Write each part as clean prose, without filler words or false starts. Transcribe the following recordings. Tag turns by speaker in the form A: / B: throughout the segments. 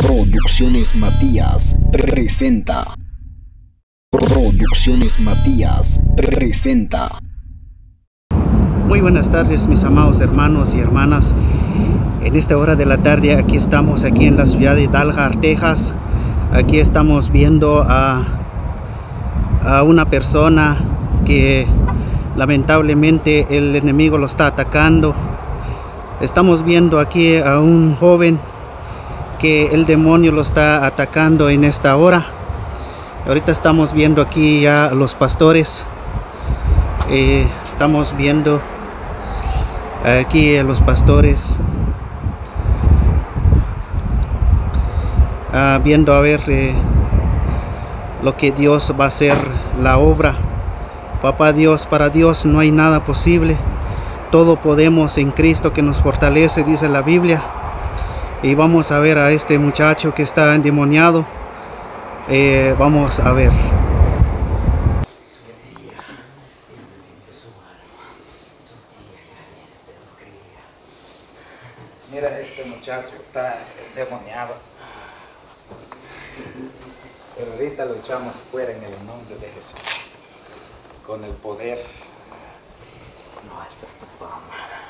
A: Producciones Matías presenta. Producciones Matías presenta.
B: Muy buenas tardes, mis amados hermanos y hermanas. En esta hora de la tarde aquí estamos aquí en la ciudad de Dalhart, Texas. Aquí estamos viendo a una persona que lamentablemente el enemigo lo está atacando. Estamos viendo aquí a un joven que el demonio lo está atacando en esta hora. Ahorita estamos viendo aquí ya a los pastores. Estamos viendo aquí a los pastores, viendo a ver lo que Dios va a hacer, la obra. Papá Dios, para Dios no hay nada posible. Todo podemos en Cristo que nos fortalece, dice la Biblia. Y vamos a ver a este muchacho que está endemoniado. Vamos a ver.
C: Mira, este muchacho está endemoniado. Pero ahorita lo echamos fuera en el nombre de Jesús. Con el poder. No alzas tu fama.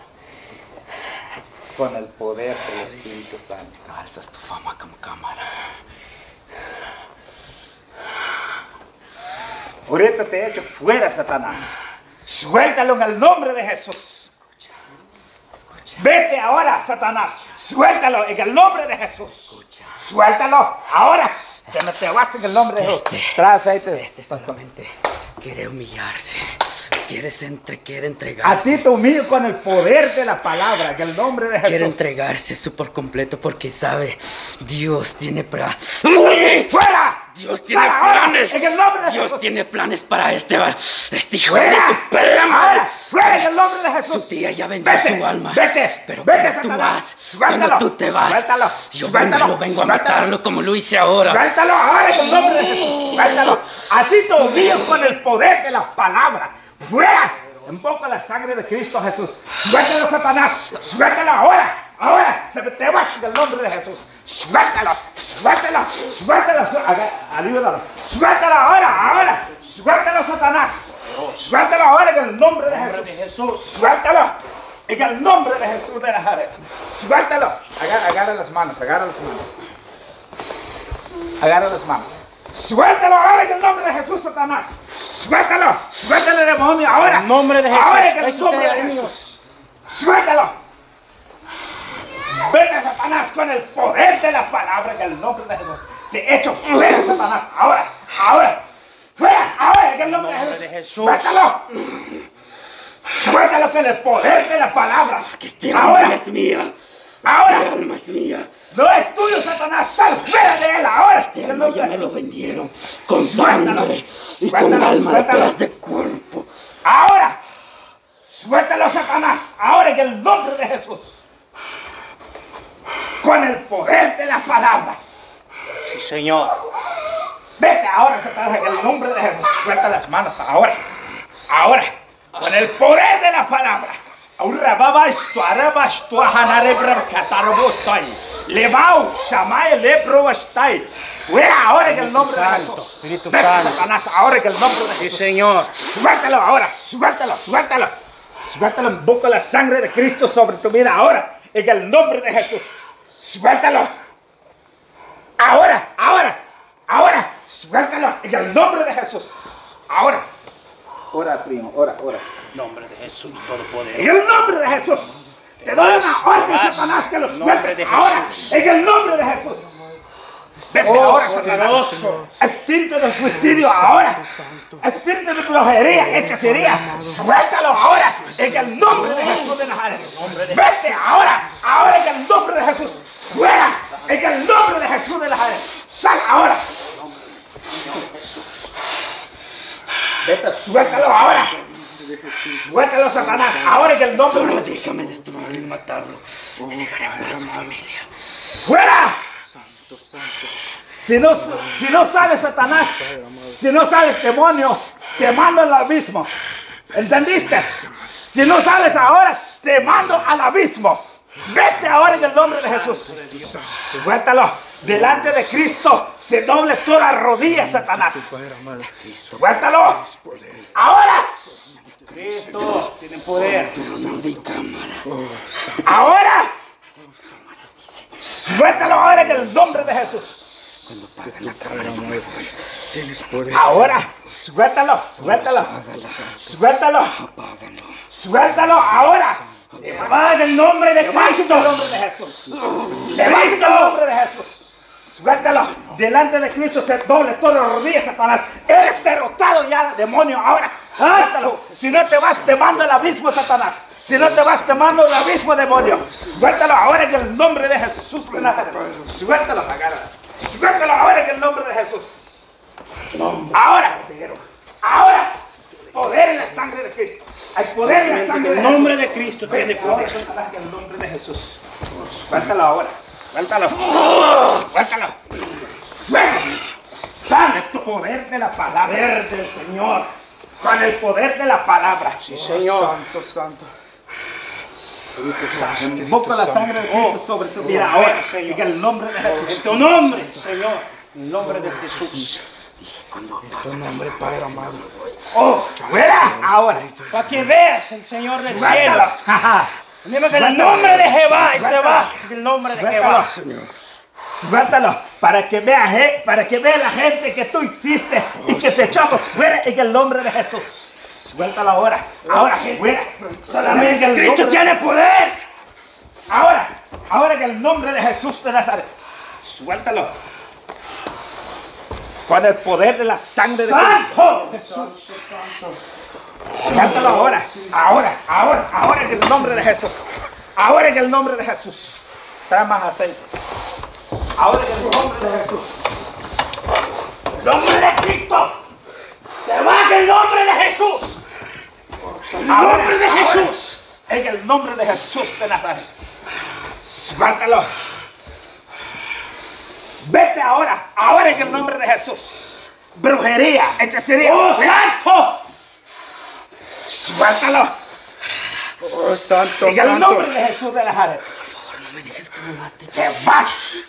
C: Con el poder del Espíritu Santo. No alzas tu fama como cámara. Ahorita te echo fuera, Satanás. Suéltalo en el nombre de Jesús. Vete ahora, Satanás. Suéltalo en el nombre de Jesús. Suéltalo ahora. Se me te vas en el nombre de Jesús. Trae aceite.
D: Este solamente quiere humillarse. Quiere entregarse.
C: A ti te humillo con el poder de la palabra, en el nombre de Jesús.
D: Quiere entregarse por completo porque sabe, Dios tiene
C: ¡Fuera!
D: Dios tiene planes.
C: En el nombre de
D: Dios
C: Jesús.
D: tiene planes para este hijo de
C: ¡Fuera!
D: tu perra madre.
C: Ahora, ¡fuera en el nombre de Jesús!
D: Su tía ya vendió su alma.
C: Vete,
D: Pero
C: vete,
D: cuando tú
C: Satanás.
D: vas,
C: Suéltalo,
D: cuando tú te vas,
C: suéltalo,
D: yo
C: suéltalo,
D: vengo a
C: suéltalo.
D: matarlo como lo hice ahora.
C: ¡Suéltalo ahora en el nombre de Jesús! ¡Suéltalo! Así te humillo con el poder de la palabra. ¡Fuera! Invoca la sangre de Cristo Jesús. ¡Suéltalo, Satanás! ¡Suéltalo ahora! ¡Ahora! ¡Se te va en el nombre de Jesús! ¡Suéltalo! ¡Suéltalo! ¡Suéltalo! ¡Ayúdalo! ¡Suéltalo ahora! ¡Suéltalo, Satanás! ¡Suéltalo ahora en el nombre de Jesús! ¡Suéltalo! En el nombre de Jesús de Nazaret. ¡Suéltalo! Agarra las manos, agarra las manos. Agarra las manos. ¡Suéltalo ahora en el nombre de Jesús, Satanás! ¡Suéltalo! ¡Suéltalo, demonio! ¡Ahora!
D: En nombre de Jesús.
C: ¡Ahora en el nombre de Jesús! ¡Suéltalo! ¡Vete, Satanás, con el poder de la palabra en el nombre de Jesús! ¡Te echo fuera, Satanás! ¡Ahora! ¡Ahora! ¡Fuera! ¡Ahora en el nombre de Jesús! ¡Suéltalo! ¡Suéltalo con el poder de la palabra!
D: Que este alma es mía.
C: ¡Ahora!
D: Este alma es mía.
C: ¡No es tuyo, Satanás! ¡Sal fuera de él ahora!
D: Este alma ya me lo vendieron con
C: Suéltalo.
D: sangre y
C: Suéltalo,
D: con alma
C: suéltalo.
D: detrás de cuerpo.
C: ¡Ahora! ¡Suéltalo, Satanás! ¡Ahora en el nombre de Jesús! Con el poder de la palabra.
D: Sí, Señor.
C: Vete ahora, Satanás, en el nombre de Jesús. Suelta las manos ahora. Ahora. Con el poder de la palabra. Ahora baba esto, araba esto, ahanare bracatarobotai. Levao, shamay, lebrobastai. Fuera ahora en el nombre de Jesús.
D: Espíritu
C: Vete,
D: Santo.
C: Satanás, ahora en el nombre de
D: Sí,
C: Jesús.
D: Señor.
C: Suéltalo ahora, suéltalo, suéltalo. Suéltalo, invoca la sangre de Cristo sobre tu vida ahora, en el nombre de Jesús. Suéltalo. Ahora, ahora, ahora. Suéltalo, en el nombre de Jesús. Ahora. Ora, primo, ora, ora.
D: En nombre de Jesús Todopoderoso.
C: En el nombre de Jesús. Te doy una orden, Satanás, que lo
D: En nombre
C: sueltes
D: de
C: ahora,
D: Jesús.
C: en el nombre de Jesús. Vete ahora, Satanás. Espíritu de suicidio ahora. Espíritu de brujería, hechicería. Suéltalo ahora en el nombre de Jesús de Nazaret. Vete ahora, ahora en el nombre de Jesús. Fuera en el nombre de Jesús de Nazaret. Sal ahora. Vete, suéltalo ahora. Suéltalo, Satanás, ahora en el nombre de
D: Solo
C: Jesús.
D: déjame destruirlo y matarlo. Y dejaré a su familia.
C: ¡Fuera! Si no sales, Satanás, si no sales, demonio, te mando al abismo. ¿Entendiste? Si no sales ahora, te mando al abismo. Vete ahora en el nombre de Jesús. Suéltalo. delante de Cristo se doble toda rodilla, Satanás. Suéltalo. Ahora. Cristo tiene poder. Ahora. Suéltalo ahora en el nombre de Jesús. Ahora. Suéltalo. Suéltalo. Suéltalo. Suéltalo ahora. Te va en el nombre de Cristo. En el nombre de Jesús. Te va en el nombre de Jesús. Suéltalo. Delante de Cristo se doble todas las rodillas, Satanás. Eres derrotado ya, demonio. Ahora, suéltalo. Si no te vas, te mando al abismo, Satanás. Si no te vas, te mando al abismo, demonio. Suéltalo ahora en el nombre de Jesús. Suéltalo. Suéltalo ahora en el nombre de Jesús. Ahora. Ahora. Poder en la sangre de Cristo. Hay poder en la sangre de Jesús.
B: El nombre de Cristo tiene poder.
C: En el nombre de Jesús. Suéltalo ahora. Suéltalo. Suéltalo. Suéltalo. Es tu poder de la palabra del Señor. Con el poder de la palabra. Sí, Señor.
B: Santo.
C: Invoco la sangre de Cristo sobre tu vida ahora. En el nombre de Jesús.
B: En tu nombre, Señor. En el nombre de Jesús. En tu nombre, Padre amado.
C: Fuera ahora.
B: Para que veas el Señor del cielo.
C: Suéltalo.
B: Tenemos en el nombre de Jehová y se va. En el nombre de Jehová.
C: Suéltalo para que vea la gente que tú hiciste y que te echamos fuera en el nombre de Jesús. Suéltalo ahora. Ahora, fuera. Solamente el
B: Cristo
C: nombre
B: tiene poder.
C: Ahora en el nombre de Jesús de Nazaret. Suéltalo. Con el poder de la sangre de Cristo. Suéltalo ahora. Ahora en el nombre de Jesús. Ahora en el nombre de Jesús. Trae más aceite. Ahora en el nombre de Jesús.
B: Nombre de Cristo. Se va en el nombre de Jesús. En el nombre de Jesús.
C: En el nombre de Jesús de Nazaret. Suéltalo. Vete ahora en el nombre de Jesús. Brujería, hechicería.
B: ¡Oh, santo!
C: Suéltalo.
B: ¡Oh, santo,
C: En el nombre de Jesús de Nazaret.
D: Por favor, no me dejes que me mate.
C: Te vas.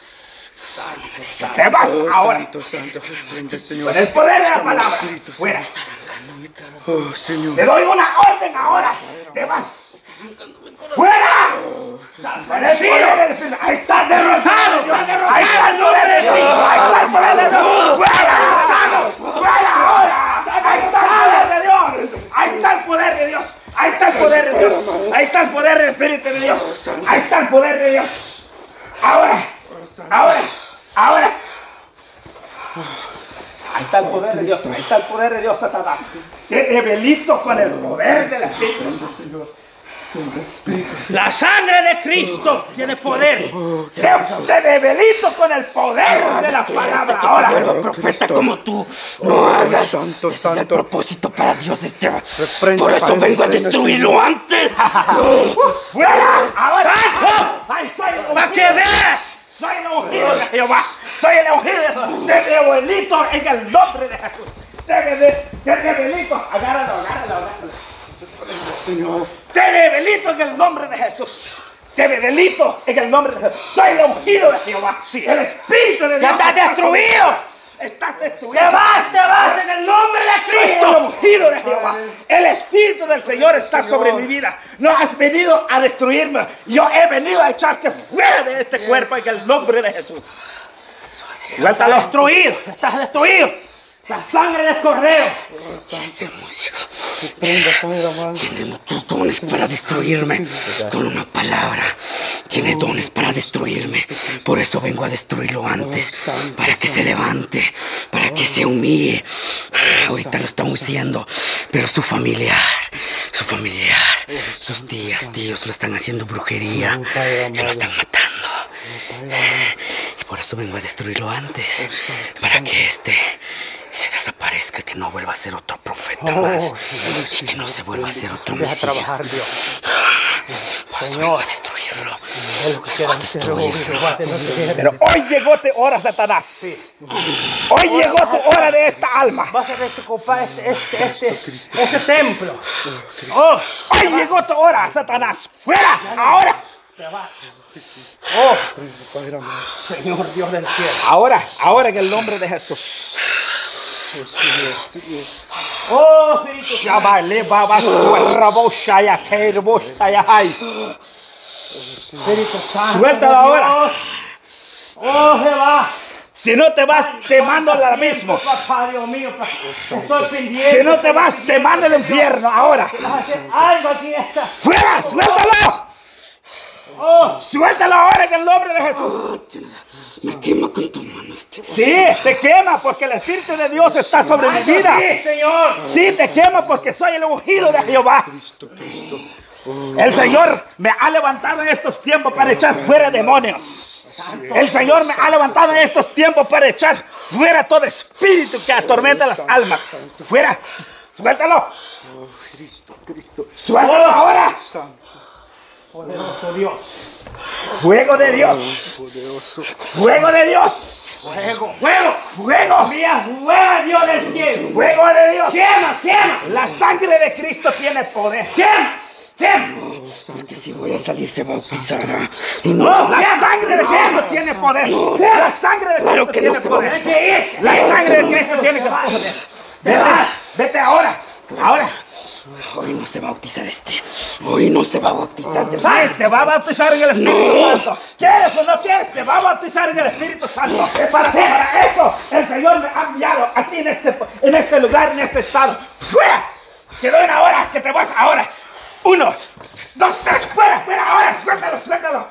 C: Te vas ahora.
B: Santo. Vente, Señor.
C: Con el poder de la palabra. Fuera.
B: Oh, Señor.
C: Te doy una orden ahora. Te vas. ¡Fuera! Con el poder del Espíritu. Ahí está derrotado. Ahí está el poder de Dios. Ahí está el poder de Dios. ¡Fuera! ¡Fuera ahora! Ahí está el poder de Dios. Ahí está el poder de Dios. Ahí está el poder de Dios. Ahí está el poder del Espíritu de Dios. Ahí está el poder de Dios. Ahora. Ahí está el poder de Dios. Ahí está el poder de Dios, Satanás. Te debilito con el poder del Espíritu.
B: La sangre de Cristo tiene poder.
C: Te debilito con el poder de la palabra. Ahora,
D: Profeta como tú, no hagas.
B: Santo,
D: Ese es el propósito para Dios, Esteban.
B: Reprende,
D: Por eso
B: Padre,
D: vengo a
B: reprende,
D: destruirlo antes.
C: fuera. Ahora.
B: ¡Santo!
C: Ay, soy el
B: ¡Para que veas!
C: Soy el ungido de Jehová. Soy el ungido. Te debilito en el nombre de Jesús. Te debilito. Agárralo.
B: Señor.
C: Te debilito en el nombre de Jesús. Te debilito en el nombre de Jesús. Soy el ungido de Jehová. Sí. El Espíritu de Dios.
B: ¡Ya estás destruido!
C: Estás destruido.
B: ¡Te vas en el nombre de
C: Soy el
B: Cristo!
C: ungido de Jehová. El Espíritu del Señor está sobre mi vida. No has venido a destruirme. Yo he venido a echarte fuera de este cuerpo en el nombre de Jesús.
B: ¡Estás destruido! ¡Estás destruido! ¡La sangre del cordero!
D: Ese músico tiene muchos dones para destruirme. Con una palabra, tiene dones para destruirme. Por eso vengo a destruirlo antes. Para que se levante, para que se humille. Ahorita lo está haciendo, pero su familiar, sus tíos lo están haciendo brujería. Ya lo están matando. Y por eso vengo a destruirlo antes. Para que se desaparezca, que no vuelva a ser otro profeta más, y que no se vuelva a ser otro Mesías. Por eso vengo a destruirlo. Vengo a destruirlo.
C: Pero hoy llegó tu hora, Satanás. Hoy llegó tu hora de esta alma.
B: Vas a desocupar ese templo.
C: Hoy llegó tu hora, Satanás. Fuera, ahora. te vas. Oh, Señor Dios del cielo. Ahora en el nombre de Jesús. Oh, Espíritu Santo. Suéltalo ahora. Oh, Jehová. Si no te vas, te mando al mismo. Papá, Dios mío, estoy pendiente. Si no te vas, te mando al infierno ahora. Algo aquí está. ¡Fuera! ¡Suéltalo! Oh, suéltalo ahora en el nombre de Jesús.
D: Me quema con tu mano este.
C: Sí, te quema porque el Espíritu de Dios está sobre mi vida. Sí, Señor. Sí, te quema porque soy el ungido de Jehová.
D: Cristo.
C: El Señor me ha levantado en estos tiempos para echar fuera demonios. El Señor me ha levantado en estos tiempos para echar fuera todo espíritu que atormenta las almas. Fuera. Suéltalo. Suéltalo ahora. Poderoso Dios. Fuego de Dios. Fuego de Dios. Fuego. Mía, fuego Dios del cielo. Fuego de Dios. Quema. La sangre de Cristo tiene poder. Quema.
D: Que si voy a salir se bautizará.
C: No, la sangre de Cristo tiene poder. La sangre de Cristo tiene poder. La sangre de Cristo tiene poder. Vete ahora.
D: Hoy no se va a bautizar este. Hoy no se va a bautizar.
C: Sí, se va a bautizar en el Espíritu Santo. ¿Quieres o no quieres? Se va a bautizar en el Espíritu Santo. Para eso el Señor me ha enviado aquí en este lugar, en este estado. ¡Fuera! Te doy una hora, que te vas ahora. 1, 2, 3, fuera, ahora, suéltalo.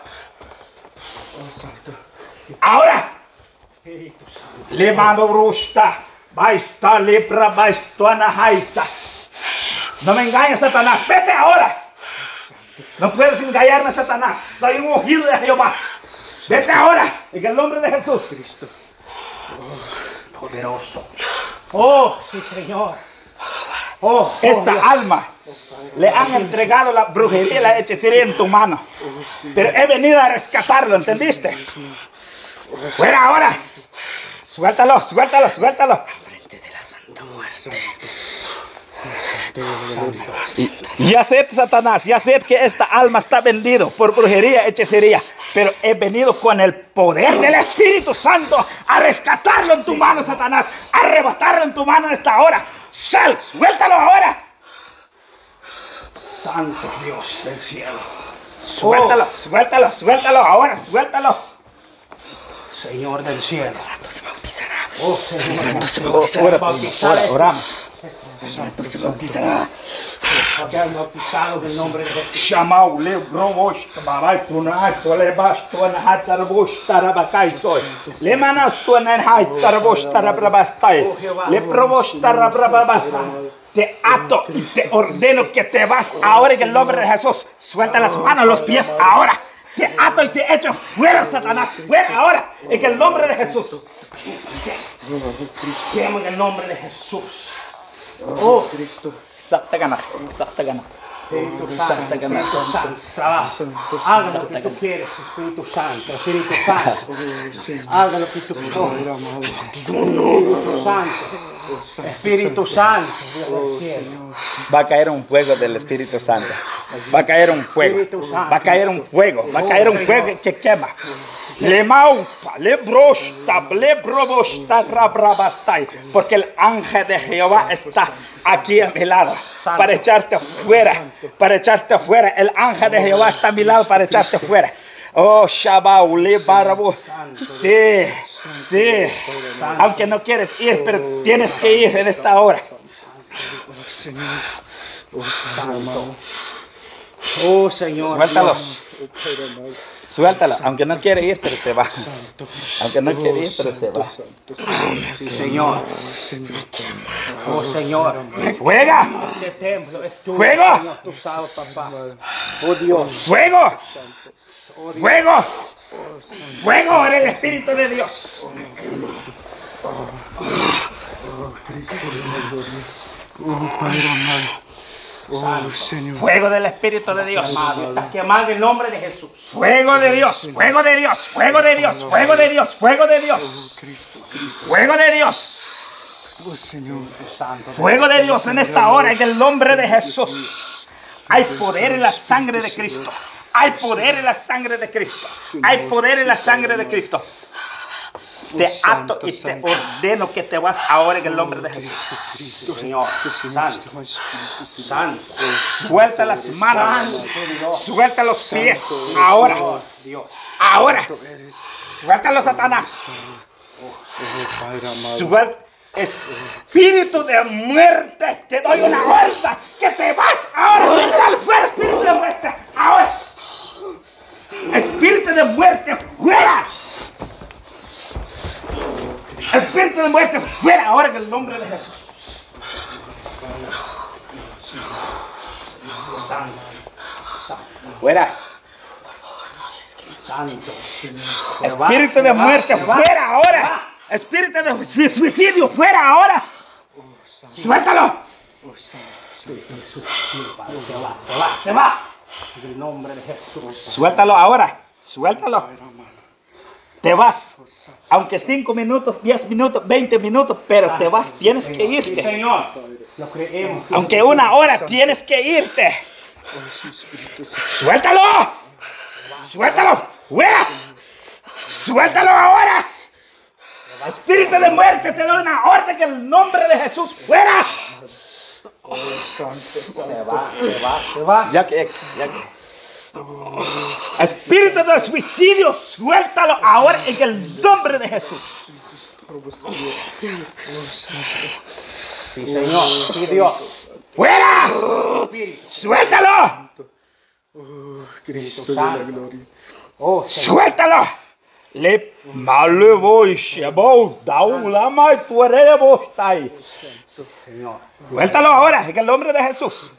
C: Ahora. Le mando brusta, baista lepra, baistona jaisa. No me engañes, Satanás, vete ahora. No puedes engañarme, Satanás. Soy un ungido de Jehová. Vete ahora, en el nombre de Jesús. Cristo. Poderoso. Oh, sí, Señor. Oh, esta alma le han entregado la brujería y la hechicería en tu mano. Pero he venido a rescatarlo, ¿entendiste? Fuera ahora. Suéltalo.
D: Frente de la Santa Muerte.
C: Ya sé, Satanás, ya sé que esta alma está vendido por brujería y hechicería. Pero he venido con el poder del Espíritu Santo a rescatarlo en tu mano, Satanás. A arrebatarlo en tu mano en esta hora. ¡Sal! ¡Suéltalo ahora! Santo Dios del cielo. Suéltalo ahora, suéltalo. Señor del cielo.
D: Se bautizará.
C: Oh, Señor. Ahora oramos.
D: Se bautizará.
C: Habían bautizado en el nombre de Jesús. Shamau le brobosh babai tunat le baston hatar bosh tarabakai soy. Le manas tuanen hatar bosh tarabastai. Le probosh tarabastai. Te ato y te ordeno que te vas ahora en el nombre de Jesús. Suelta las manos, los pies ahora. Te ato y te echo fuera, Satanás. Fuera ahora en el nombre de Jesús. Quemo en el nombre de Jesús. Oh, Cristo. Sakta gana. Espíritu Santo, trabaja. Haga lo que tú quieres, Espíritu Santo. Haga lo que tú quieres. Espíritu Santo. Va a caer un fuego del Espíritu Santo. Va a caer un fuego que quema. Le maupa, le brosta, le probosta, rabrabastai. Porque el ángel de Jehová está aquí a mi lado para echarte fuera. El ángel de Jehová está a mi lado para echarte fuera. Oh, Shabau, le barabu. Sí. Aunque no quieres ir, pero tienes que ir en esta hora. Oh, Señor. Suéltalo, aunque no quiere ir, pero se va. Sí, Señor. Oh, Señor. ¡Juega! ¡Fuego! Oh, Dios. ¡Fuego! ¡Fuego en el Espíritu de Dios! Fuego del Espíritu de Dios. Está quemando el nombre de Jesús. Fuego de Dios. Fuego de Dios. Fuego de Dios. Fuego de Dios. Fuego de Dios. Fuego de Dios. Fuego de Dios en esta hora en el nombre de Jesús. Hay poder en la sangre de Cristo. Hay poder en la sangre de Cristo. Hay poder en la sangre de Cristo. Te ato y te ordeno que te vas ahora en el nombre de Jesús. Señor, santo, santo. Suelta las manos. Suelta los pies. Ahora. Ahora. Suéltalo, Satanás. Suelta. Espíritu de muerte, te doy una orden que te vas ahora. Sal fuera, espíritu de muerte. Ahora. Espíritu de muerte, fuera. Espíritu de muerte, fuera ahora en el nombre de Jesús. Santo. Fuera. Santo. Espíritu de muerte, fuera ahora. Espíritu de suicidio, fuera ahora. Suéltalo. Se va. En el nombre de Jesús. Suéltalo ahora. Suéltalo. Te vas. Aunque 5 minutos, 10 minutos, 20 minutos, pero te vas. Tienes que irte. Señor. Lo creemos. Aunque 1 hora, tienes que irte. Suéltalo. Suéltalo. Fuera. Suéltalo ahora. Espíritu de muerte, te doy una orden en el nombre de Jesús. ¡Fuera! Oh, santo. Se va. Ya que. Espíritu de suicidio, suéltalo ahora en el nombre de Jesús. Sí, Señor. Sí, Dios. ¡Fuera! ¡Suéltalo! Cristo de la gloria. ¡Suéltalo! Le malevo shebo daun la mai tuerebo stai. Suéltalo ahora en el nombre de Jesús.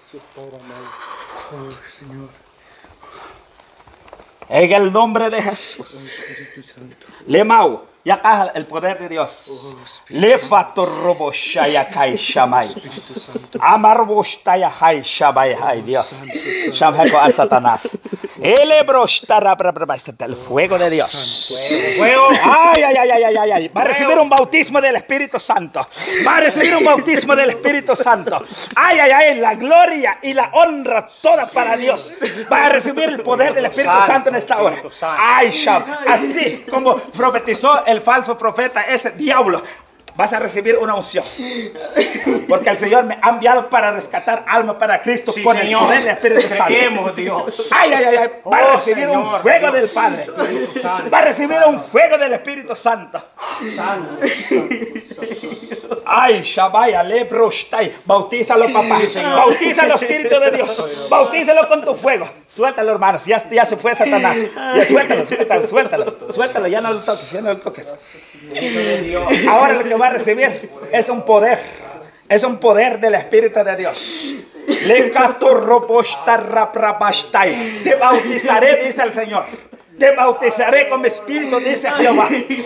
C: En el nombre de Jesús. Le mau. Y acá el poder de Dios. Le fatorrobo shaya kai shamay. Amarbo shtaya hai shamay hai Dios. Shamheko al Satanás. El fuego de Dios. Fuego. Ay. Va a recibir un bautismo del Espíritu Santo. Va a recibir un bautismo del Espíritu Santo. Ay. La gloria y la honra toda para Dios. Va a recibir el poder del Espíritu Santo en esta hora. Ay, Sham. Así como profetizó el falso profeta, ese diablo. Vas a recibir una unción. Porque el Señor me ha enviado para rescatar almas para Cristo con el poder del Espíritu Santo. Dios. Ay. Va a recibir un fuego del Padre. Va a recibir un fuego del Espíritu Santo. Ay, Shabaya, Lebrostai. Bautízalo, papá. Bautízalo, Espíritu de Dios. Bautízalo con tu fuego. Suéltalo, hermanos. Ya se fue Satanás. Ya suéltalo. Ya no lo toques. Ahora lo que va a recibir es un poder. Es un poder del Espíritu de Dios. Te bautizaré, dice el Señor. Te bautizaré con mi espíritu, dice Jehová.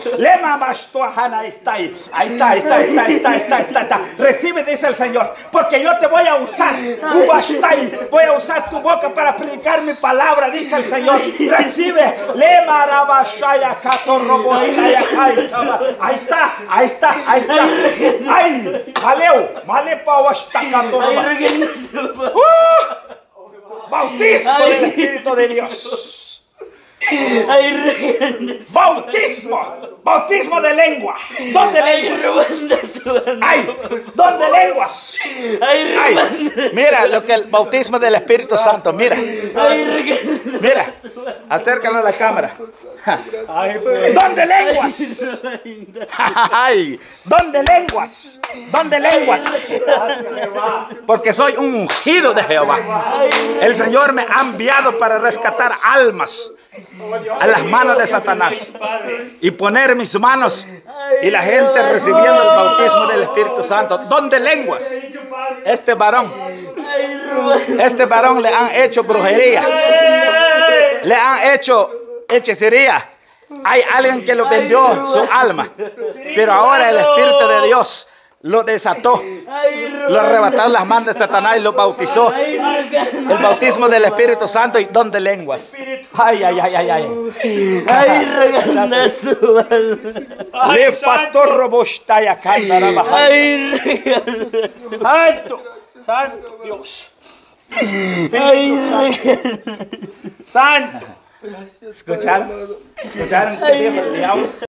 C: Ahí está. Recibe, dice el Señor, porque yo te voy a usar. Voy a usar tu boca para predicar mi palabra, dice el Señor. Recibe. Ahí está. Ay, bautismo del Espíritu de Dios. Bautismo de lengua. ¿Dónde lenguas? Mira lo que el bautismo del Espíritu Santo. Mira, acércalo a la cámara. ¿Dónde lenguas? ¿Dónde lenguas? Porque soy un ungido de Jehová. El Señor me ha enviado para rescatar almas a las manos de Satanás y poner mis manos y la gente recibiendo el bautismo del Espíritu Santo. ¿Dónde lenguas? Este varón le han hecho brujería, le han hecho hechicería. Hay alguien que lo vendió su alma, pero ahora el Espíritu de Dios lo desató, lo arrebató en las manos de Satanás y lo bautizó. El bautismo del Espíritu Santo. ¿Y dónde lenguas? Ay. Le pastor robostaya candara. Santo Dios. Santo. ¿Escucharon? ¿Escucharon qué dijo el diablo?